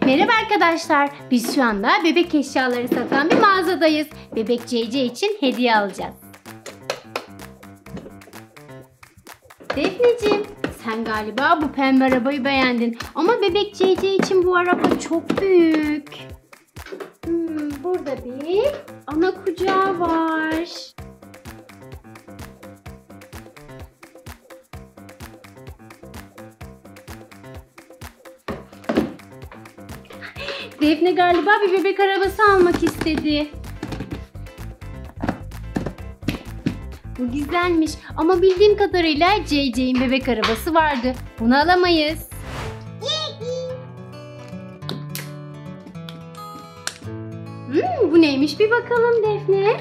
Merhaba arkadaşlar. Biz şu anda bebek eşyaları satan bir mağazadayız. Bebek CC için hediye alacağız. Defneciğim, sen galiba bu pembe arabayı beğendin. Ama bebek CC için bu araba çok büyük. Burada bir ana kucağı var. Defne galiba bir bebek arabası almak istedi. Bu güzelmiş ama bildiğim kadarıyla CC'in bebek arabası vardı. Bunu alamayız. Bu neymiş bir bakalım Defne.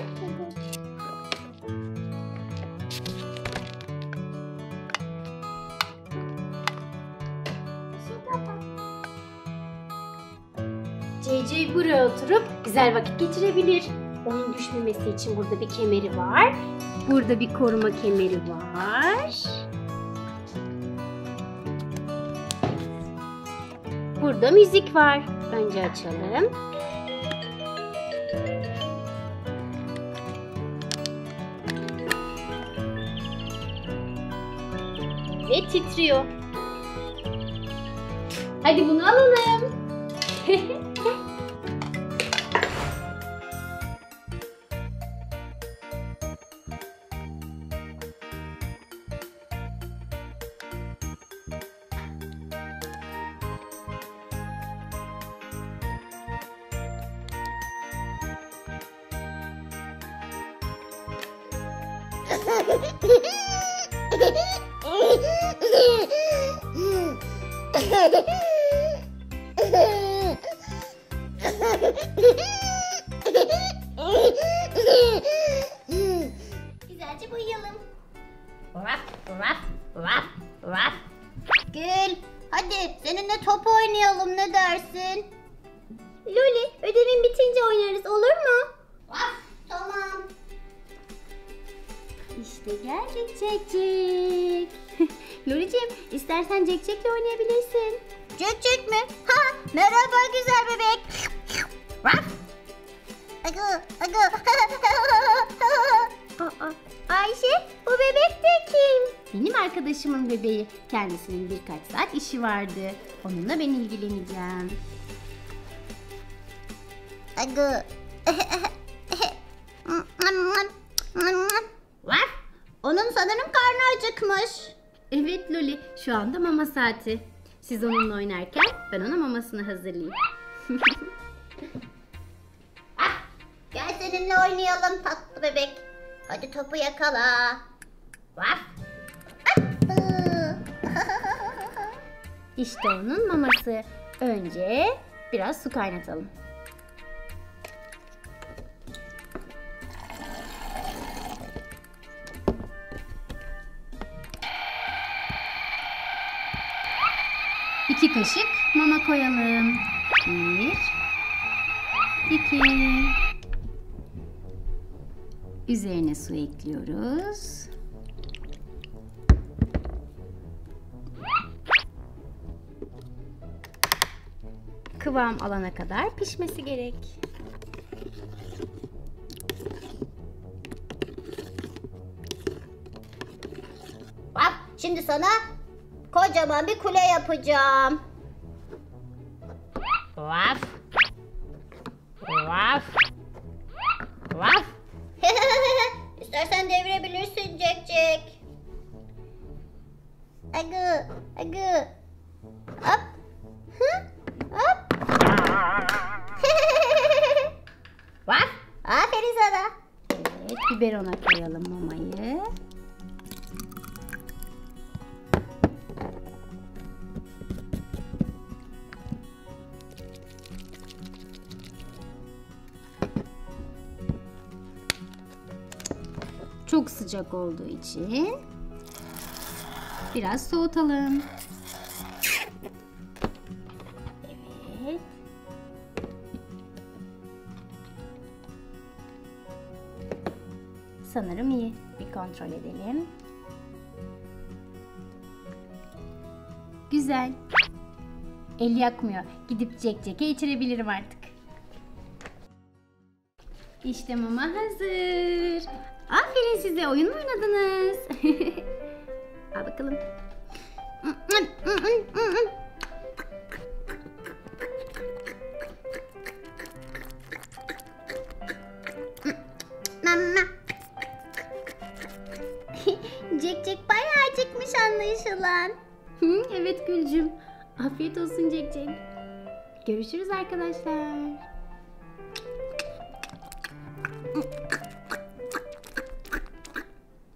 CC buraya oturup güzel vakit geçirebilir. Onun düşmemesi için burada bir kemeri var. Burada bir koruma kemeri var. Burada müzik var. Önce açalım. Ve titriyor. Hadi bunu alalım. Güzelce boyayalım. Gül, hadi seninle top oynayalım, ne dersin? Loli, ödevin bitince oynarız, olur mu? Tamam. İşte geldik Cek. Loli'ciğim, istersen Cek'le oynayabilirsin. Cek mi? Ha, merhaba güzel bebek. Ayşe, bu bebek de kim? Benim arkadaşımın bebeği. Kendisinin birkaç saat işi vardı. Onunla ben ilgileneceğim. Onun sanırım karnı acıkmış. Evet Loli, şu anda mama saati. Siz onunla oynarken ben ona mamasını hazırlayayım. Gel seninle oynayalım tatlı bebek. Hadi topu yakala. İşte onun maması. Önce biraz su kaynatalım. İki kaşık mama koyalım. 1, 2. Üzerine su ekliyoruz. Kıvam alana kadar pişmesi gerek. Şimdi sana kocaman bir kule yapacağım. İstersen devirebilirsin Cek. Hop. Hop. Aferin sana. Evet, biberona koyalım mamayı. Çok sıcak olduğu için biraz soğutalım. Evet. Sanırım iyi. Bir kontrol edelim. Güzel. El yakmıyor. Gidip Jack'e içirebilirim artık. İşte mama hazır. Aferin size. Oyun mu oynadınız? Al bakalım. Mama. Jack bayağı acıkmış anlaşılan. Evet Gülcüm. Afiyet olsun Jack. Görüşürüz arkadaşlar.